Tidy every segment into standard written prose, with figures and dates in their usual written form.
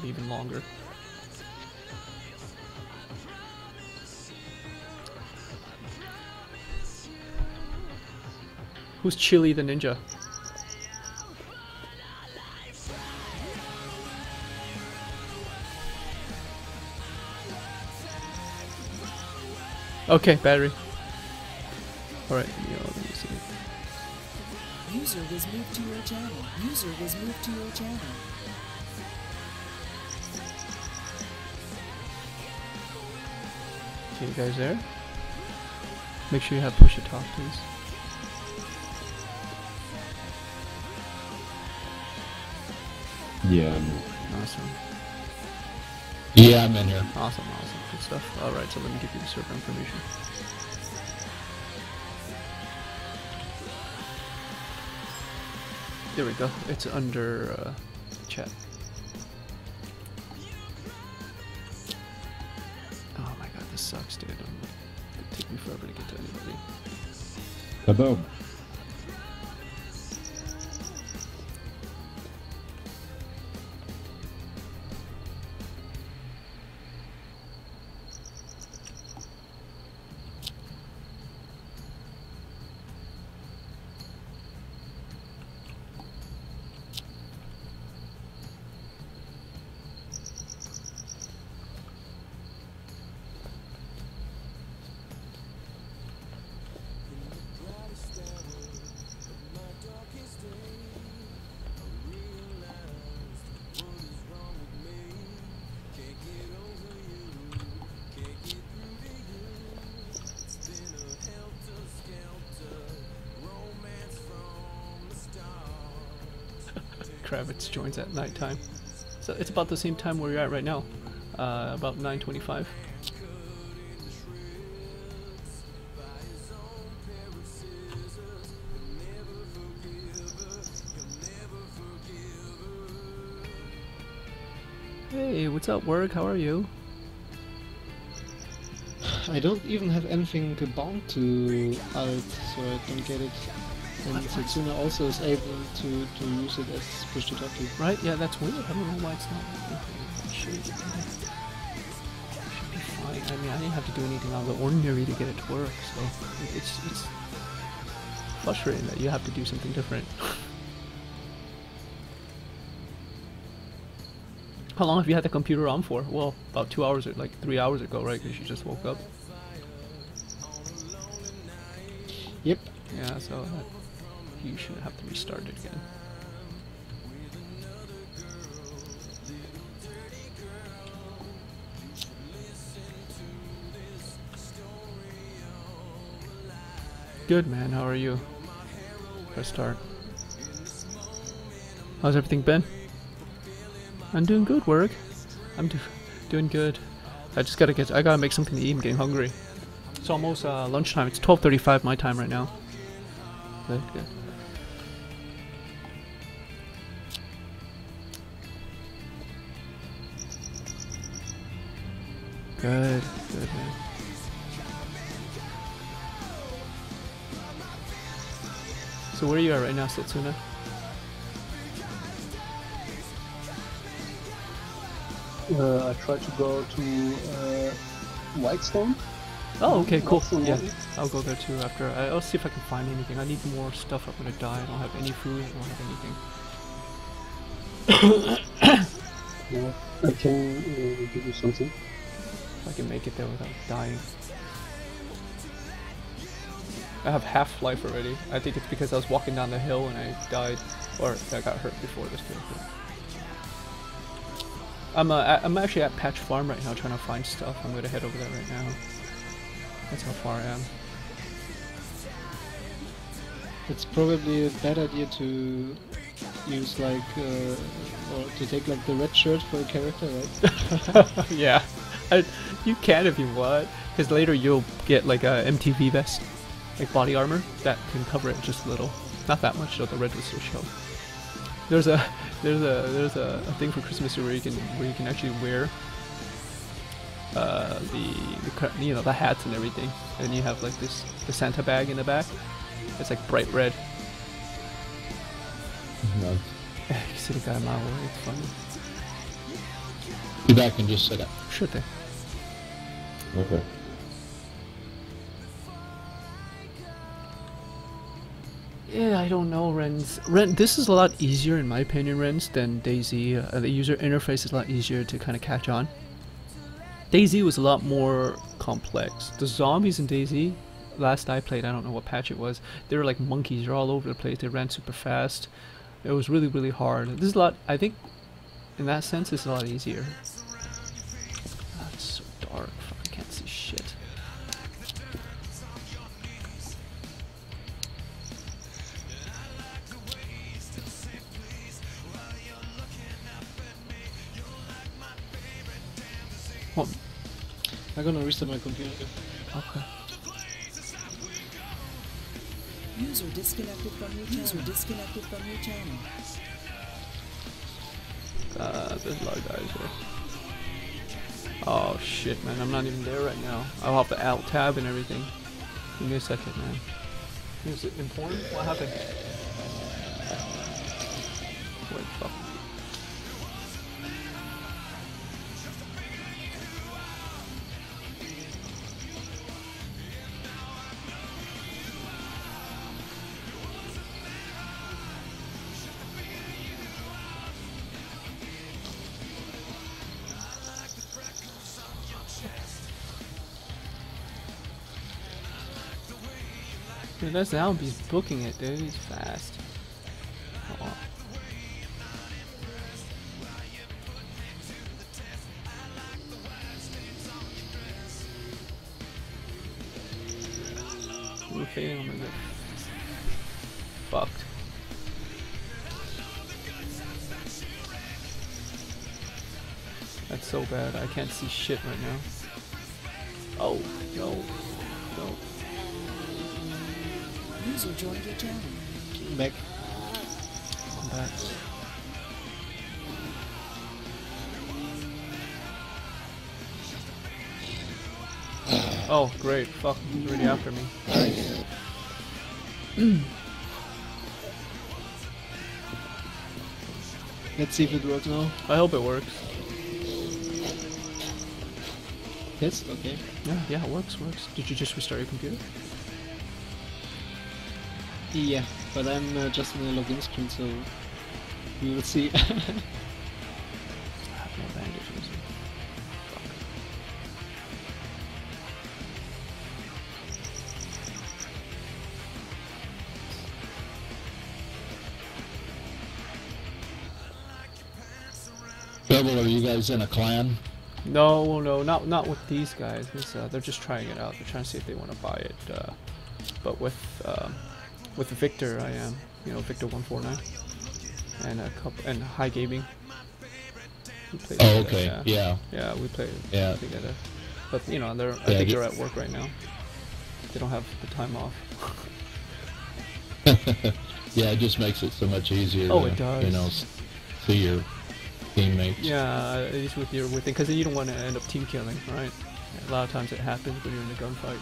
even longer. Who's Chili the Ninja? Okay, battery. Alright, let me see. User was moved to your channel. User was moved to your channel. Okay, you guys there? Make sure you have push to talk, please. Yeah. Awesome. Yeah, I'm in here. Awesome, awesome. Good stuff. Alright, so let me give you the server information. There we go. It's under chat. Oh my god, this sucks, dude. It'll take me forever to get to anybody. Kaboom. Kravitz joins at nighttime. So it's about the same time where you're at right now. About 9:25. Hey, what's up, work? How are you? I don't even have anything bound to alt, so I don't get it. And Setsuna also is able to use it as push to talk to. Right? Yeah, that's weird. I don't know why it's not. Should be fine. I mean, I didn't have to do anything out of the ordinary to get it to work, so it's frustrating that you have to do something different. How long have you had the computer on for? Well, about 2 hours, or like 3 hours ago, right? Because you just woke up. Yep. Yeah, so you shouldn't have to restart it again. Good, man. How are you? Press start. How's everything been? I'm doing good, work. I'm doing good. I gotta make something to eat. I'm getting hungry. It's almost lunchtime. It's 12:35 my time right now. Good, good. Good, good, man. So where are you at right now, Setsuna? I tried to go to Whitestone. Oh, okay, cool. Whitestone Yeah, Lobby. I'll go there too after. I'll see if I can find anything. I need more stuff. I'm gonna die. I don't have any food. I don't have anything. Yeah, I can give you something. If I can make it there without dying. I have half-life already. I think it's because I was walking down the hill and I died, or I got hurt before this character. I'm actually at Patch Farm right now trying to find stuff. I'm gonna head over there right now. That's how far I am. It's probably a bad idea to use like, or to take like the red shirt for a character, right? Yeah, you can if you want, because later you'll get like a MTV vest, like body armor that can cover it just a little, not that much, so the red will still show. There's a thing for Christmas where you can actually wear the hats and everything, and you have like the Santa bag in the back. It's like bright red. Nice. You see the guy a mile away. It's funny. Be back in just a second. Sure thing. Okay. Yeah, I don't know, Rens. This is a lot easier, in my opinion, Rens, than DayZ. The user interface is a lot easier to kind of catch on. DayZ was a lot more complex. The zombies in DayZ, last I played, I don't know what patch it was, they were like monkeys, they're all over the place, they ran super fast. It was really, really hard. This is a lot, I think, in that sense, it's a lot easier. Ah, it's so dark, fuck, I can't see shit. What? I'm gonna restart my computer. Okay. User disconnected from your channel. User disconnected from your channel. There's a lot of guys here. Oh shit, man, I'm not even there right now. I'll have to alt tab and everything. Give me a second, man. Is it important? What happened? Wait, fuck. Dude, that zombie's booking it, dude. He's fast. Oh. We're fading on my good. Fucked. That's so bad. I can't see shit right now. Oh, no. No. User joined your channel. Back. I'm back. Oh, great. Fuck, he's already after me. Nice. Let's see if it works now. I hope it works. Yes? Okay. Yeah, it works. Did you just restart your computer? Yeah, but I'm just in the login screen, so we will see. I have no bandages. Rebel, are you guys in a clan? No, not with these guys. They're just trying it out. They're trying to see if they want to buy it. But with Victor, I am. You know, Victor 149, and a couple and High Gaming. We play Oh, together, okay. Yeah. Yeah, we play Yeah. together. But you know, I Yeah, think they're at work right now. They don't have the time off. Yeah, it just makes it so much easier Oh, to, it does. you know, see your teammates. Yeah, at least with your thing, because then you don't want to end up team killing, right? A lot of times it happens when you're in a gunfight.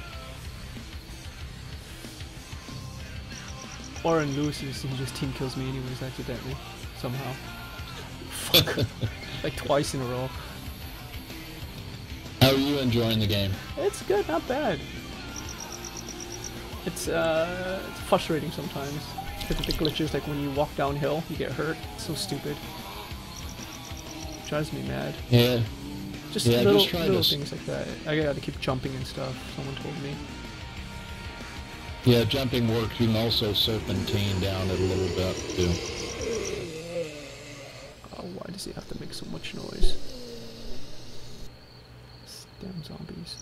Or in Lewis's, he just team kills me anyways accidentally, somehow. Fuck. Like twice in a row. How are you enjoying the game? It's good, not bad. It's frustrating sometimes. Because of the glitches, like when you walk downhill, you get hurt. It's so stupid. Drives me mad. Yeah. Just Yeah, little, just try little this. things like that. I gotta keep jumping and stuff, someone told me. Yeah, jumping works. You can also serpentine down it a little bit too. Oh, why does he have to make so much noise? Damn zombies.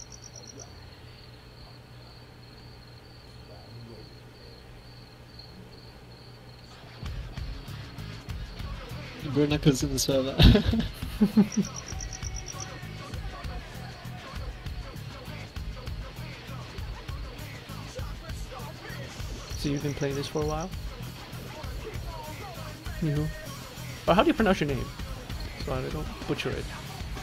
Bare Knuckles in the server. So you've been playing this for a while? You? Or how do you pronounce your name? So I don't butcher it.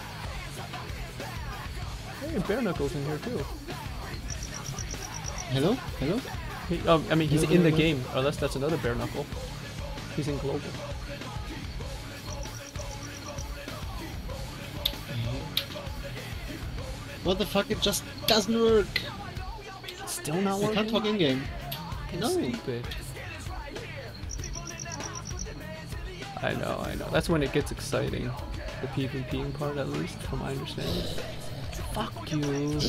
Hey, Bare Knuckles in here too. Hello? Hello? I mean, he's Hello, in the hello. game, unless that's another Bare Knuckle. He's in global. What the fuck? It just doesn't work. Still not I working. can't talk in game. No. Stupid. I know. That's when it gets exciting. The PvPing part, at least, from my understanding. Fuck you.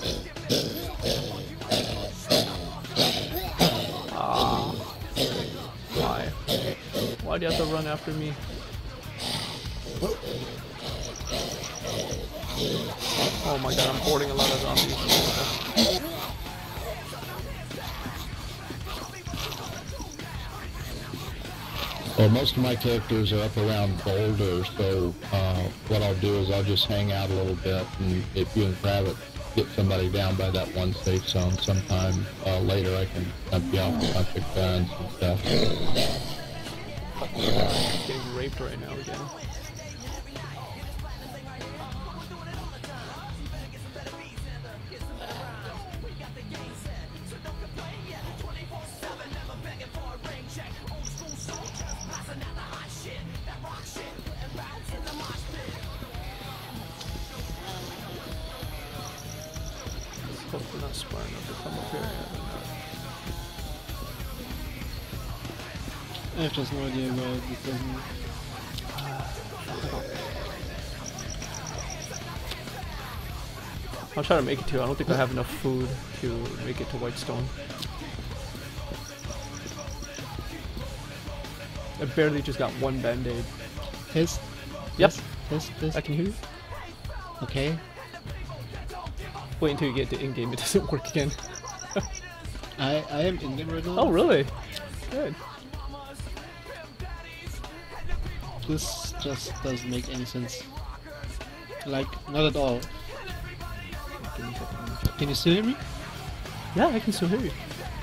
Ah. Why? Why do you have to run after me? Oh my god, I'm boarding a lot of zombies. Well, most of my characters are up around boulders, so what I'll do is I'll just hang out a little bit, and if you and Rabbit get somebody down by that one safe zone sometime later, I can dump you off a bunch of guns and stuff. I'm getting raped right now again. Hopefully not smart enough to come up here. I have just no idea where this doesn't. I'll try to make it to. I don't think I have enough food to make it to Whitestone. I barely just got one band-aid. Test? Yep. Test? I can hear you. Okay. Wait until you get to in-game, it doesn't work again. I am in game right now. Oh, really? Good. This just doesn't make any sense. Like, not at all. Can you still hear me? Yeah, I can still hear you.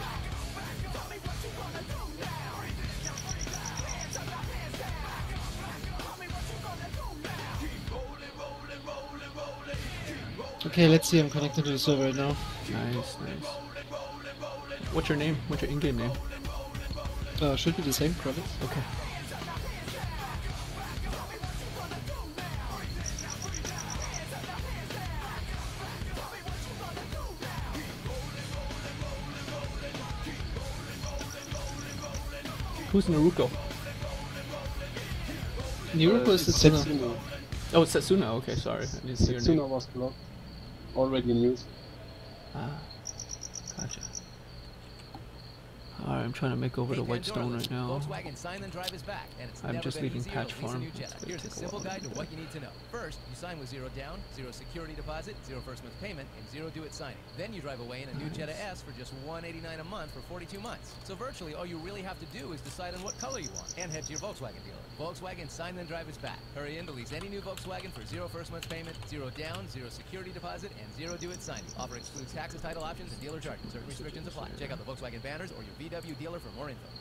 Okay, let's see, I'm connected to the server right now. Nice. What's your name? What's your in-game name? Should be the same, probably. Okay. Who's Naruko? Naruko is the sinner. Setsuna. Oh, it's Setsuna. Okay, sorry. I didn't see your name. Setsuna was blocked. Already in use. Ah, gotcha. Alright, I'm trying to make over to Whitestone right now. Volkswagen Sign Then Drive is back, and it's I'm never just been leaving easier Patch to lease a Farm. new It's Jetta. gonna Here's a take a simple while guide to to do what it. you need to know. First, you sign with 0 down, 0 security deposit, 0 first month payment, and 0 do it signing. Then you drive away in a new Jetta S for just $189 a month for 42 months. So virtually all you really have to do is decide on what color you want and head to your Volkswagen dealer. Volkswagen Sign Then Drive is back. Hurry in to lease any new Volkswagen for 0 first month payment, 0 down, 0 security deposit, and 0 do it signing. Offer excludes taxes, title options, and dealer charges. Certain restrictions apply. Check out the Volkswagen banners or your VW dealer for more info.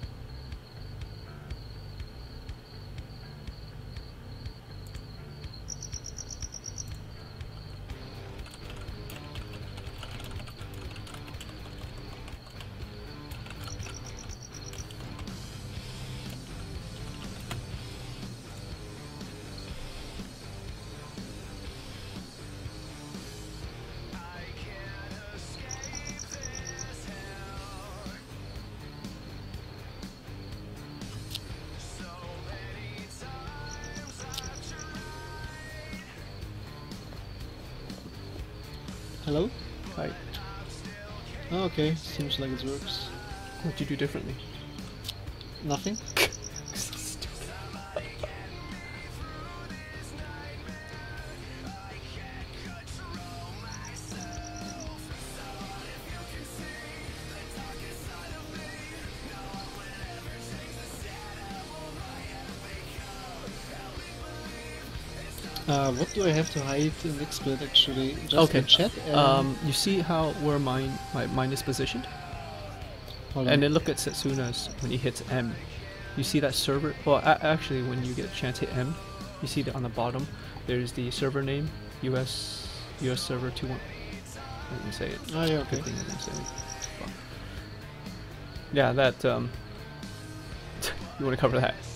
Hello? Hi. Oh, okay, seems like it works. What'd you do differently? Nothing? What do I have to hide in Xsplit actually? Just Okay. the chat? You see how where mine is positioned? Hold And on. then look at Setsuna's when he hits M. You see that server? Well, actually, when you get a chance to hit M, you see that on the bottom, there's the server name, US server 21. I didn't say it. Oh, yeah, okay. Good thing I didn't say it. Fuck. Yeah, that, you want to cover that?